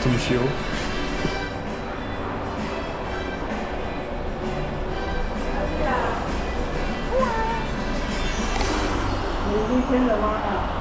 这么修。 你今天的吗？